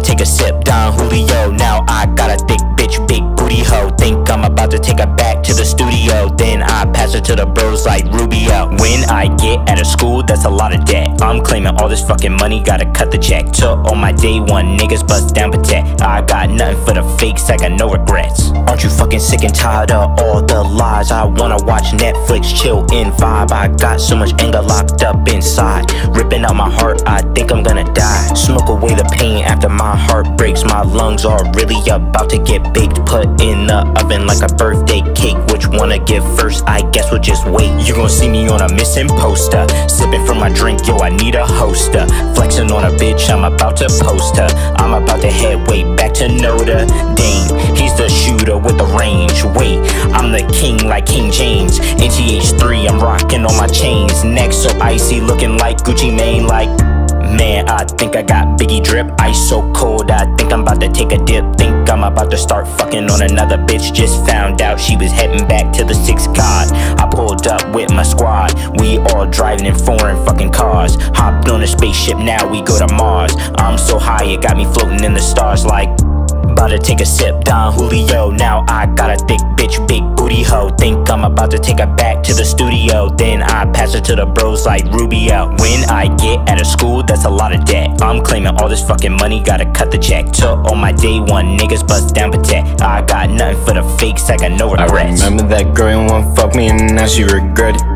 take a sip, Don Julio. Now I got a thick bitch, big booty hoe. Think I'm about to take her back to the studio. Then I pass her to the bros like Rubio. When I get out of school, that's a lot of debt. I'm claiming all this fucking money, gotta cut the check. Took on my day one, niggas bust down protect. I got nothing for the fakes, I got no regrets. Aren't you fucking sick and tired of all the lies? I wanna watch Netflix, chill in vibe. I got so much anger locked up inside, ripping out my heart, I think I'm gonna die. Smoke away the pain after my heart breaks. My lungs are really about to get baked. Put in the oven like a birthday cake. Which one to give first? I guess we'll just wait. You gon' see me on a missing poster, sipping from my drink, yo, I need a hoster. Flexing on a bitch, I'm about to post her. I'm about to head way back to Notre Dame. He's the shooter with the range. Wait, I'm the king like King James. NTH3, I'm rocking on my chains. Neck so icy, looking like Gucci Mane. Like, man, I think I got Biggie drip. Ice so cold, I think I'm about to take a dip. Think I'm about to start fucking on another bitch. Just found out she was heading back to the 6th God. I pulled up with my squad, we all driving in foreign fucking cars. Hopped on a spaceship, now we go to Mars. I'm so high, it got me floating in the stars. Like, about to take a sip, Don Julio. Now I got a thick bitch, big booty hoe. Think I'm about to take her back to the studio. Then I pass her to the bros like Rubio. When I get out of school, that's a lot of debt. I'm claiming all this fucking money, gotta cut the check. Took on my day one, niggas bust down protect. I got nothing for the fakes, I got no regrets. I remember that girl who won't fuck me and now she regret it.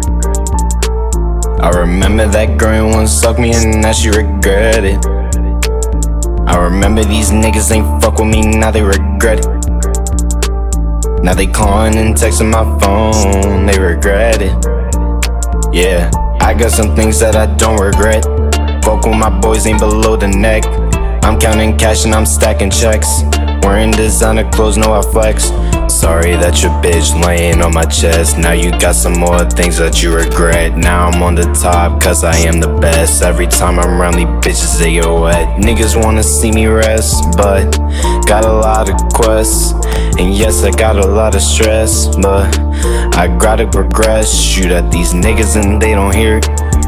I remember that girl who won't suck me and now she regret it. I remember these niggas ain't fuck with me, now they regret it. Now they calling and texting my phone, they regret it. Yeah, I got some things that I don't regret. Fuck with my boys ain't below the neck. I'm counting cash and I'm stacking checks. Wearing designer clothes, no I flex. Sorry that your bitch laying on my chest. Now you got some more things that you regret. Now I'm on the top cause I am the best. Every time I'm around these bitches they get wet. Niggas wanna see me rest, but got a lot of quests. And yes, I got a lot of stress, but I gotta progress. Shoot at these niggas and they don't hear it.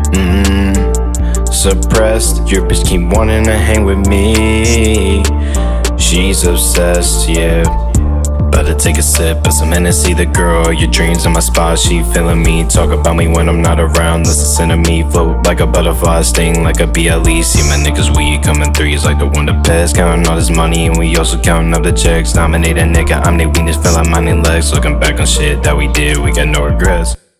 Suppressed, your bitch keep wanting to hang with me. She's obsessed, yeah. About to take a sip of some Hennessy. The girl, your dreams in my spot, she feeling me. Talk about me when I'm not around, that's a sin of me. Float like a butterfly, sting like a BLE. See my niggas weed coming threes like the one to pass. Counting all this money and we also counting up the checks. Dominate a nigga, I'm the weakness, feel like my legs. Looking back on shit that we did, we got no regrets.